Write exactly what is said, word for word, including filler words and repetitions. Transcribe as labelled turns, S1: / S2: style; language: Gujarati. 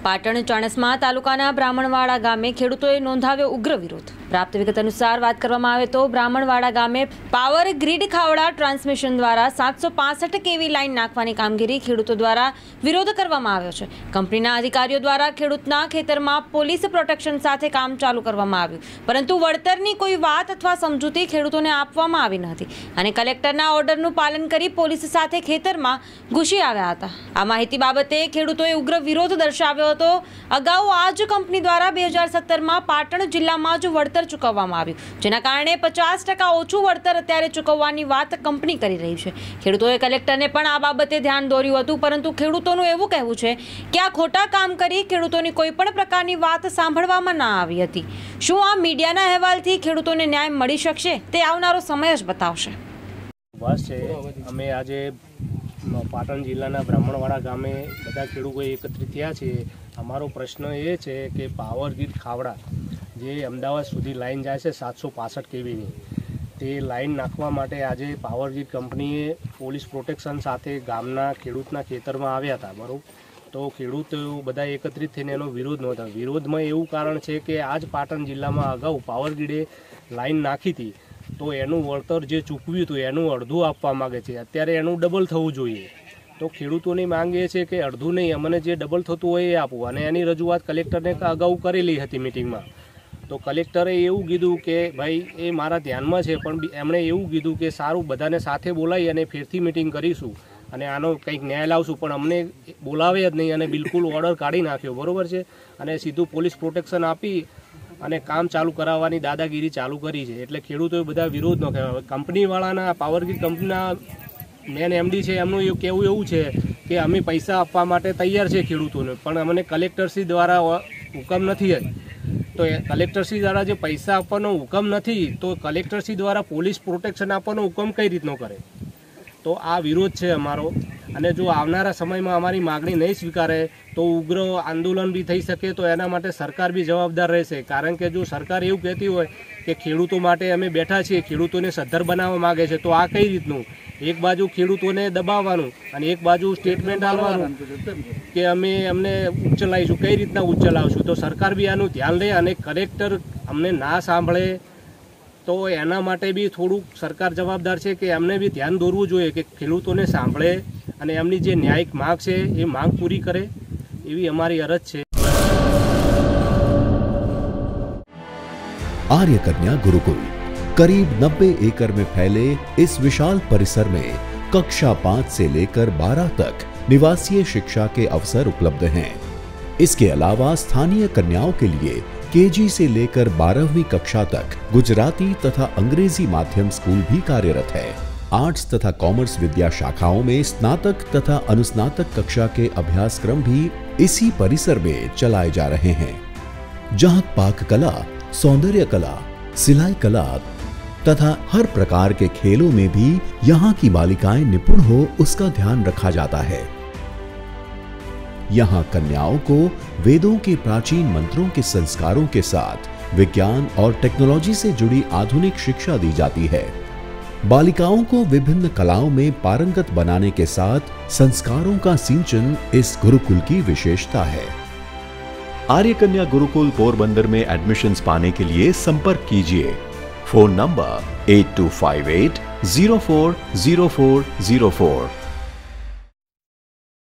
S1: પાટણ ચાણસ્મા તાલુકાના બ્રાહ્મણવાડા ગામે ખેડૂતોએ નોંધાવ્યો ઉગ્ર વિરોધ। પ્રાપ્ત વિગત અનુસાર વાત કરવામાં આવે તો બ્રાહ્મણવાડા ગામે પાવર ગ્રીડ ખાવડા ટ્રાન્સમિશન દ્વારા સાતસો પાસઠ કેવી લાઇન નાખવાની કામગીરી ખેડૂતો દ્વારા વિરોધ કરવામાં આવ્યો છે। કંપનીના અધિકારીઓ દ્વારા ખેડૂતના ખેતરમાં પોલીસ પ્રોટેક્શન સાથે કામ ચાલુ કરવામાં આવ્યું, પરંતુ વળતરની કોઈ વાત અથવા સમજૂતી ખેડૂતોને આપવામાં આવી ન હતી અને કલેક્ટરના ઓર્ડરનું પાલન કરી પોલીસ સાથે ખેતરમાં ઘૂસી આવ્યા હતા। આ માહિતી બાબતે ખેડૂતોએ ઉગ્ર વિરોધ દર્શાવ્યો હતો। અગાઉ આ જ કંપની દ્વારા બે હજાર સત્તરમાં પાટણ જિલ્લામાં જ વળતર ચૂકવવામાં આવ્યું, જેના કારણે પચાસ ટકા ઓછું વળતર અત્યારે ચૂકવવાની વાત કંપની કરી રહી છે। ખેડૂતોએ કલેક્ટરને પણ આ બાબતે ધ્યાન દોર્યું હતું, પરંતુ ખેડૂતોનું એવું કહેવું છે કે આ ખોટા કામ કરી ખેડૂતોની કોઈ પણ પ્રકારની વાત સાંભળવામાં ના આવી હતી। શું આ મીડિયાના અહેવાલથી ખેડૂતોને ન્યાય મળી શકશે તે આવનારો સમય જ બતાવશે।
S2: બસ છે અમે આજે પાટણ જિલ્લાના બ્રાહ્મણવાડા ગામે બધા ખેડૂતો એકત્રિત થયા છે। અમારો પ્રશ્ન એ છે કે પાવર ગ્રીડ ખાવડા જે અમદાવાદ સુધી લાઈન જાય છે સાતસો પાસઠ કેવીની, તે લાઈન નાખવા માટે આજે પાવર ગ્રીડ કંપનીએ પોલીસ પ્રોટેક્શન સાથે ગામના ખેડૂતના ખેતરમાં આવ્યા હતા, બરાબર। તો ખેડૂતો બધા એકત્રિત થઈને એનો વિરોધ નહોતા। વિરોધમાં એવું કારણ છે કે આજ પાટણ જિલ્લામાં અગાઉ પાવર ગ્રીડે લાઈન નાખી હતી, તો એનું વળતર જે ચૂકવ્યું હતું એનું અડધું આપવા માગે છે। અત્યારે એનું ડબલ થવું જોઈએ। તો ખેડૂતોની માંગ એ છે કે અડધું નહીં, અમને જે ડબલ થતું હોય એ આપવું, અને એની રજૂઆત કલેક્ટરને અગાઉ કરેલી હતી મિટિંગમાં। તો કલેક્ટરે એવું કીધું કે ભાઈ એ મારા ધ્યાનમાં છે, પણ એમણે એવું કીધું કે સારું બધાને સાથે બોલાવી અને ફેરથી મિટિંગ કરીશું અને આનો કંઈક ન્યાય લાવશું, પણ અમને બોલાવે જ નહીં અને બિલકુલ ઓર્ડર કાઢી નાખ્યો, બરાબર છે, અને સીધું પોલીસ પ્રોટેક્શન આપી અને કામ ચાલુ કરાવવાની દાદાગીરી ચાલુ કરી છે। એટલે ખેડૂતોએ બધા વિરોધ ન કહેવાય। કંપનીવાળાના પાવર ગ્રીડ કંપનીના મેન એમડી છે, એમનું એવું કહેવું એવું છે કે અમે પૈસા આપવા માટે તૈયાર છે ખેડૂતોને, પણ અમને કલેક્ટરશ્રી દ્વારા હુકમ નથી। તો એ કલેક્ટરશ્રી દ્વારા જે પૈસા આપવાનો હુકમ નથી, તો કલેક્ટરશ્રી દ્વારા પોલીસ પ્રોટેક્શન આપવાનો હુકમ કઈ રીતનો કરે? તો આ વિરોધ છે અમારો, અને જો આવનારા સમયમાં અમારી માગણી નહીં સ્વીકારે તો ઉગ્ર આંદોલન બી થઈ શકે। તો એના માટે સરકાર બી જવાબદાર રહેશે, કારણ કે જો સરકાર એવું કહેતી હોય કે ખેડૂતો માટે અમે બેઠા છીએ, ખેડૂતોને સદ્ધર બનાવવા માગે છે, તો આ કઈ રીતનું? એક બાજુ ખેડૂતોને દબાવવાનું અને એક બાજુ સ્ટેટમેન્ટ આપવાનું કે અમે અમને ઉચ્ચલાવીશું, કઈ રીતના ઉચ્ચલાવશું? તો સરકાર બી આનું ધ્યાન લે, અને કલેક્ટર અમને ના સાંભળે તો એના માટે બી થોડુંક સરકાર જવાબદાર છે કે એમને બી ધ્યાન દોરવું જોઈએ કે ખેડૂતોને સાંભળે અને એમની જે ન્યાયિક માંગ છે એ માંગ પૂરી કરે, એવી हमारी अरज है।
S3: आर्य कन्या गुरुकुल करीब नब्बे एकड़ में फैले इस विशाल परिसर में कक्षा पाँच से लेकर बारह तक निवासीय शिक्षा के अवसर उपलब्ध हैं। इसके अलावा स्थानीय कन्याओं के लिए केजी से लेकर बारहवीं कक्षा तक गुजराती तथा अंग्रेजी माध्यम स्कूल भी कार्यरत है। आर्ट्स तथा कॉमर्स विद्या शाखाओं में स्नातक तथा अनुस्नातक कक्षा के अभ्यासक्रम भी इसी परिसर में चलाए जा रहे हैं, जहां पाक कला, सौंदर्य कला, सिलाई कला तथा हर प्रकार के खेलों में भी यहाँ की बालिकाएं निपुण हो उसका ध्यान रखा जाता है। यहाँ कन्याओं को वेदों के प्राचीन मंत्रों के संस्कारों के साथ विज्ञान और टेक्नोलॉजी से जुड़ी आधुनिक शिक्षा दी जाती है। बालिकाओं को विभिन्न कलाओं में पारंगत बनाने के साथ संस्कारों का सिंचन इस गुरुकुल की विशेषता है। आर्य कन्या गुरुकुल पोरबंदर में एडमिशन्स पाने के लिए संपर्क कीजिए। Phone number eight two five eight zero four zero four zero four.